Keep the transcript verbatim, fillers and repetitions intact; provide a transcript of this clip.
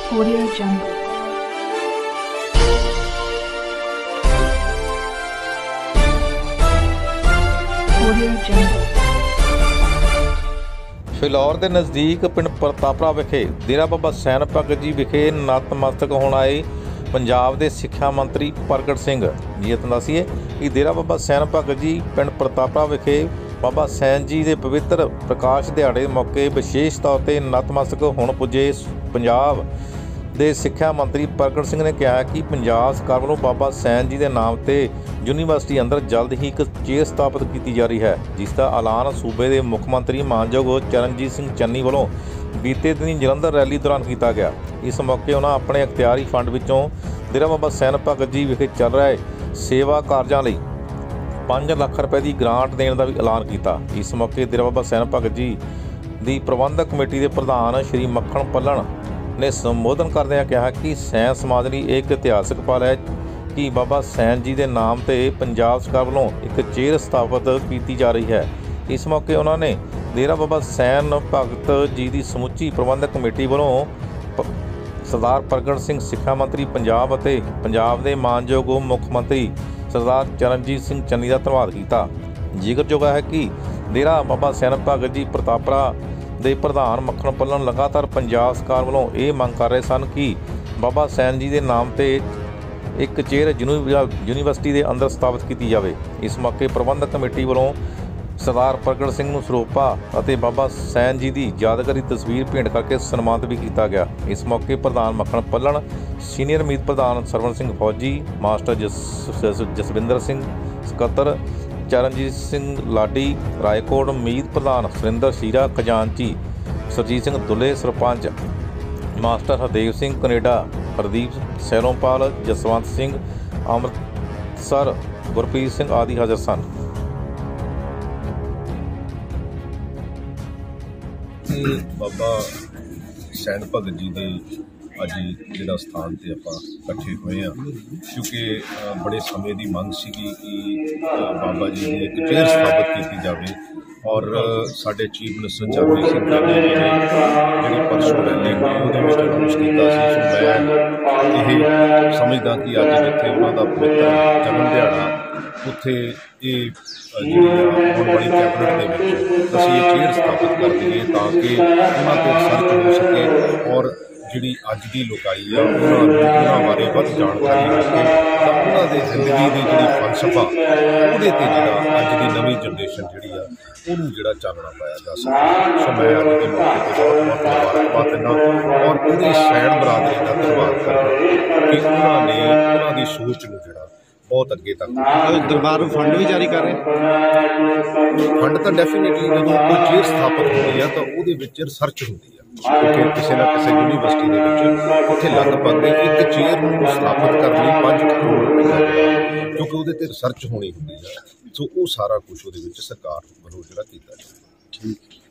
Audio Jungle. Audio Jungle. Phillaur ਦੇ ਨਜ਼ਦੀਕ ਪਿੰਡ ਪ੍ਰਤਾਪਰਾ ਵਿਖੇ ਡੇਰਾ ਬਾਬਾ ਸੈਨ ਭਗਤ ਜੀ ਵਿਖੇ ਨਤਮਸਤਕ ਹੋਣ ਆਏ ਪੰਜਾਬ ਦੇ ਸਿੱਖਿਆ ਮੰਤਰੀ ਪ੍ਰਗਟ ਸਿੰਘ ਜੀ। ਤੁਹਾਨੂੰ ਦੱਸੀਏ ਕਿ ਡੇਰਾ ਬਾਬਾ ਸੈਨ ਭਗਤ ਜੀ ਪਿੰਡ ਪ੍ਰਤਾਪਰਾ ਵਿਖੇ ਬਾਬਾ ਸੈਨ ਜੀ ਦੇ ਪਵਿੱਤਰ ਪ੍ਰਕਾਸ਼ ਦਿਹਾੜੇ ਮੌਕੇ ਵਿਸ਼ੇਸ਼ ਤੌਰ 'ਤੇ ਨਤਮਸਤਕ ਹੋਣ ਪੁੱਜੇ ਪੰਜਾਬ ਦੇ ਸਿੱਖਿਆ ਮੰਤਰੀ ਪ੍ਰਗਟ ਸਿੰਘ ਨੇ ਕਿਹਾ ਕਿ ਪੰਜਾਬ ਸਰਕਾਰ ਵੱਲੋਂ ਬਾਬਾ ਸੈਨ ਜੀ ਦੇ ਨਾਮ 'ਤੇ ਯੂਨੀਵਰਸਿਟੀ ਅੰਦਰ ਜਲਦ ਹੀ ਇੱਕ ਚੇਅਰ ਸਥਾਪਿਤ ਕੀਤੀ ਜਾ ਰਹੀ ਹੈ, ਜਿਸ ਦਾ ਐਲਾਨ ਸੂਬੇ ਦੇ ਮੁੱਖ ਮੰਤਰੀ ਮਾਨਯੋਗ ਚਰਨਜੀਤ ਸਿੰਘ ਚੰਨੀ ਵੱਲੋਂ ਬੀਤੇ ਦਿਨੀ ਜਲੰਧਰ ਰੈਲੀ ਦੌਰਾਨ ਕੀਤਾ ਗਿਆ। ਇਸ ਮੌਕੇ ਉਹਨਾਂ ਆਪਣੇ ਅਖਤਿਆਰੀ ਫੰਡ ਵਿੱਚੋਂ ਡੇਰਾ ਬਾਬਾ ਸੈਨ ਭਗਤ ਜੀ ਵਿਖੇ ਚੱਲ ਰਹੇ ਸੇਵਾ ਕਾਰਜਾਂ ਲਈ ਪੰਜ ਲੱਖ ਰੁਪਏ ਦੀ ਗ੍ਰਾਂਟ ਦੇਣ ਦਾ ਵੀ ਐਲਾਨ ਕੀਤਾ। ਇਸ ਮੌਕੇ ਡੇਰਾ ਬਾਬਾ ਸੈਨ ਭਗਤ ਜੀ ਦੀ ਪ੍ਰਬੰਧਕ ਕਮੇਟੀ ਦੇ ਪ੍ਰਧਾਨ ਸ਼੍ਰੀ ਮੱਖਣ ਪੱਲਣ ਨੇ ਸੰਬੋਧਨ ਕਰਦਿਆਂ ਕਿਹਾ ਕਿ ਸੈਨ ਸਮਾਜ ਲਈ ਇੱਕ ਇਤਿਹਾਸਕ ਪਲ ਹੈ ਕਿ ਬਾਬਾ ਸੈਨ ਜੀ ਦੇ ਨਾਮ 'ਤੇ ਪੰਜਾਬ ਸਰਕਾਰ ਵੱਲੋਂ ਇੱਕ ਚੇਅਰ ਸਥਾਪਿਤ ਕੀਤੀ ਜਾ ਰਹੀ ਹੈ। ਇਸ ਮੌਕੇ ਉਹਨਾਂ ਨੇ ਡੇਰਾ ਬਾਬਾ ਸੈਨ ਭਗਤ ਜੀ ਦੀ ਸਮੁੱਚੀ ਪ੍ਰਬੰਧਕ ਕਮੇਟੀ ਵੱਲੋਂ ਸਰਦਾਰ ਪ੍ਰਗਟ ਸਿੰਘ ਸਿੱਖਿਆ ਮੰਤਰੀ ਪੰਜਾਬ ਅਤੇ ਪੰਜਾਬ ਦੇ ਮਾਨਯੋਗ ਮੁੱਖ ਮੰਤਰੀ ਸਰਦਾਰ ਚਰਨਜੀਤ ਸਿੰਘ ਚੰਨੀ ਦਾ ਧੰਨਵਾਦ ਕੀਤਾ। ਜ਼ਿਕਰਯੋਗ ਹੈ ਕਿ ਡੇਰਾ ਬਾਬਾ ਸੈਨ ਭਗਤ ਜੀ ਪ੍ਰਤਾਪਰਾ ਦੇ ਪ੍ਰਧਾਨ ਮੱਖਣ ਪੱਲਣ ਲਗਾਤਾਰ ਪੰਜਾਬ ਸਰਕਾਰ ਵੱਲੋਂ ਇਹ ਮੰਗ ਕਰ ਰਹੇ ਸਨ ਕਿ ਬਾਬਾ ਸੈਨ ਜੀ ਦੇ ਨਾਮ 'ਤੇ ਇੱਕ ਚੇਅਰ ਯੂਨੀਵਰਸਿਟੀ ਦੇ ਅੰਦਰ ਸਥਾਪਿਤ ਕੀਤੀ ਜਾਵੇ। ਇਸ ਮੌਕੇ ਪ੍ਰਬੰਧਕ ਕਮੇਟੀ ਵੱਲੋਂ ਸਰਦਾਰ ਪ੍ਰਗਟ ਸਿੰਘ ਨੂੰ ਸਰੋਪਾ ਅਤੇ ਬਾਬਾ ਸੈਨ ਜੀ ਦੀ ਯਾਦਗਾਰੀ ਤਸਵੀਰ ਭੇਂਟ ਕਰਕੇ ਸਨਮਾਨਿਤ ਵੀ ਕੀਤਾ ਗਿਆ। ਇਸ ਮੌਕੇ ਪ੍ਰਧਾਨ ਮੱਖਣ ਪੱਲਣ, ਸੀਨੀਅਰ ਮੀਤ ਪ੍ਰਧਾਨ ਸਰਵਣ ਸਿੰਘ ਫੌਜੀ, ਮਾਸਟਰ ਜਸ ਜਸਵਿੰਦਰ ਸਿੰਘ ਸਕੱਤਰ, ਚਰਨਜੀਤ ਸਿੰਘ ਲਾਡੀ ਰਾਏਕੋਟ, ਮੀਤ ਪ੍ਰਧਾਨ ਸੁਰਿੰਦਰ ਸ਼ੀਰਾ, ਖਜ਼ਾਨਚੀ ਸਰਜੀਤ ਸਿੰਘ ਦੁੱਲੇ, ਸਰਪੰਚ ਮਾਸਟਰ ਹਰਦੇਵ ਸਿੰਘ ਕਨੇਡਾ, ਹਰਦੀਪ ਸੈਲੋਂਪਾਲ, ਜਸਵੰਤ ਸਿੰਘ ਅੰਮ੍ਰਿਤਸਰ, ਗੁਰਪ੍ਰੀਤ ਸਿੰਘ ਆਦਿ ਹਾਜ਼ਰ ਸਨ। ਬਾਬਾ ਸੈਨ ਭਗਤ ਜੀ ਦੇ ਅੱਜ ਜਿਹੜਾ ਸਥਾਨ 'ਤੇ ਆਪਾਂ ਇਕੱਠੇ ਹੋਏ ਹਾਂ, ਕਿਉਂਕਿ ਬੜੇ ਸਮੇਂ ਦੀ ਮੰਗ ਸੀਗੀ ਕਿ ਬਾਬਾ ਜੀ ਦੀ ਇੱਕ ਚੇਅਰ ਸਥਾਪਿਤ ਕੀਤੀ ਜਾਵੇ ਔਰ ਸਾਡੇ ਚੀਫ ਮਿਨਿਸਟਰ ਚਰਨਜੀਤ ਸਿੰਘ ਚੰਨੀ ਜੀ ਨੇ ਜਿਹੜੀ ਪਰਸੋਂ ਰੈਲੀ ਹੋਈ ਉਹਦੇ ਵਿੱਚ ਅਨਾਉਂਸ ਕੀਤਾ ਸੀ। ਸੋ ਮੈਂ ਇਹ ਸਮਝਦਾ ਕਿ ਅੱਜ ਜਿੱਥੇ ਉਹਨਾਂ ਦਾ ਪਵਿੱਤਰ ਜਨਮ ਦਿਹਾੜਾ, ਉੱਥੇ ਇਹ ਜਿਹੜੀ ਆਉਣ ਵਾਲੀ ਕੈਬਨਿਟ ਦੇ ਵਿੱਚ ਅਸੀਂ ਇਹ ਚੇਅਰ ਸਥਾਪਿਤ ਕਰ ਦਈਏ ਤਾਂ ਕਿ ਉਹਨਾਂ 'ਤੇ ਰਿਸਰਚ ਹੋ ਸਕੇ ਔਰ ਜਿਹੜੀ ਅੱਜ ਦੀ ਲੋਕਾਈ ਆ ਉਹਨਾਂ ਨੂੰ ਉਹਨਾਂ ਬਾਰੇ ਵੱਧ ਜਾਣਕਾਰੀ ਹੋ ਕੇ ਤਾਂ ਉਹਨਾਂ ਦੇ ਜ਼ਿੰਦਗੀ ਦੀ ਜਿਹੜੀ ਫਲਸਫਾ ਉਹਦੇ 'ਤੇ ਜਿਹੜਾ ਅੱਜ ਦੀ ਨਵੀਂ ਜਨਰੇਸ਼ਨ ਜਿਹੜੀ ਆ ਉਹਨੂੰ ਜਿਹੜਾ ਚਾਨਣਾ ਪਾਇਆ ਜਾ ਸਕੇ। ਸੋ ਮੈਂ ਅੱਜ ਦੇ ਮੌਕੇ 'ਤੇ ਬਹੁਤ ਬਹੁਤ ਮੁਬਾਰਕਬਾਦ ਦਿੰਦਾ ਔਰ ਪੂਰੀ ਸੈਨ ਬਰਾਦਰੀ ਦਾ ਧੰਨਵਾਦ ਕਰਦਾ ਕਿ ਉਹਨਾਂ ਨੇ ਉਹਨਾਂ ਦੀ ਸੋਚ ਨੂੰ ਜਿਹੜਾ ਬਹੁਤ ਅੱਗੇ ਤੱਕ ਦਰਬਾਰ ਨੂੰ ਫੰਡ ਵੀ ਜਾਰੀ ਕਰ ਰਹੇ। ਫੰਡ ਤਾਂ ਡੈਫੀਨੇਟਲੀ ਜਦੋਂ ਕੋਈ ਚੇਅਰ ਸਥਾਪਿਤ ਹੁੰਦੀ ਆ ਤਾਂ ਉਹਦੇ ਵਿੱਚ ਰਿਸਰਚ ਹੁੰਦੀ ਆ, ਕਿਉਂਕਿ ਕਿਸੇ ਨਾ ਕਿਸੇ ਯੂਨੀਵਰਸਿਟੀ ਦੇ ਵਿੱਚ ਉੱਥੇ ਲਗਭਗ ਇੱਕ ਚੇਅਰ ਨੂੰ ਸਥਾਪਿਤ ਕਰਨ ਲਈ ਪੰਜ ਕਰੋੜ ਰੁਪਏ, ਕਿਉਂਕਿ ਉਹਦੇ 'ਤੇ ਰਿਸਰਚ ਹੋਣੀ ਹੁੰਦੀ ਆ। ਸੋ ਉਹ ਸਾਰਾ ਕੁਛ ਉਹਦੇ ਵਿੱਚ ਸਰਕਾਰ ਵੱਲੋਂ ਜਿਹੜਾ ਕੀਤਾ ਜਾਂਦਾ। ਠੀਕ।